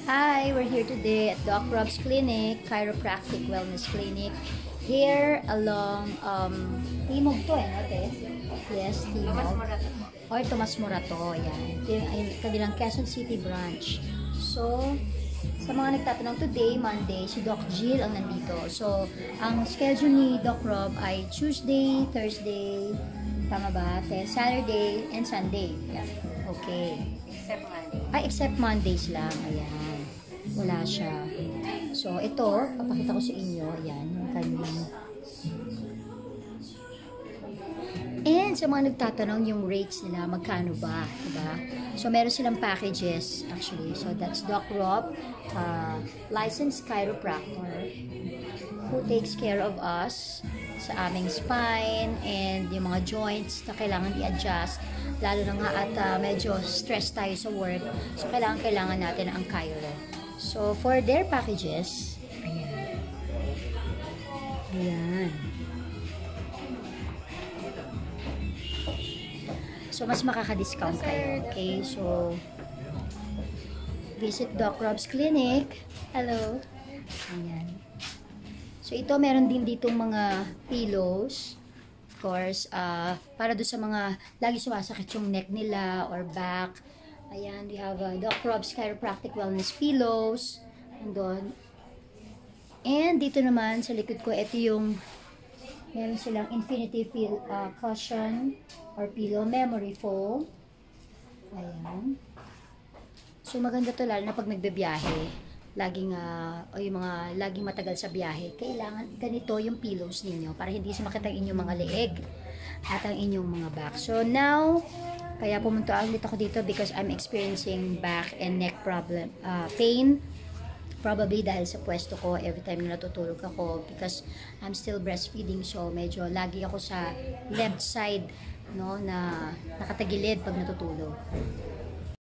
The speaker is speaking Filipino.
Hi, we're here today at Doc Rob's Clinic, Chiropractic Wellness Clinic. Here along, Timog to no, Tess? Yes, Timog. Or Tomas Morato, yan. Ito yung kanilang Quezon City branch. So, sa mga nagtatanong, today, Monday, si Doc Jill ang nandito. So, ang schedule ni Doc Rob ay Tuesday, Thursday, tama ba? Saturday, and Sunday. Yan. Okay. Except Monday. Except Mondays lang. Ayan. Wala siya. So, ito, papakita ko sa inyo. Ayan, yung kanilang. And sa mga nagtatanong, yung rates nila, magkano ba? Diba? So, meron silang packages, actually. So, that's Doc Rob, licensed chiropractor, who takes care of us sa aming spine and yung mga joints na kailangan i-adjust. Lalo na nga at medyo stress tayo sa work. So, kailangan natin ang chiro. So, for their packages, ayan. Ayan. So, mas makaka-discount kayo. Okay? So, visit Doc Rob's Clinic. Hello. Ayan. So, ito, meron din ditong mga pillows. Of course, para doon sa mga lagi sumasakit yung neck nila or back. Ayan, we have Doc Rob's Chiropractic Wellness Pillows. Andun. And dito naman, sa likod ko, ito yung meron silang infinity cushion or pillow memory foam. Ayan. So, maganda to lalo na pag nagbebiyahe. Laging, o yung mga laging matagal sa biyahe, kailangan ganito yung pillows ninyo para hindi sumakit ang inyong mga leeg at ang inyong mga back. So now, kaya pumunta ulit ako dito because I'm experiencing back and neck problem, pain. Probably dahil sa pwesto ko every time na natutulog ako because I'm still breastfeeding, so medyo lagi ako sa left side, no, na nakatagilid pag natutulog.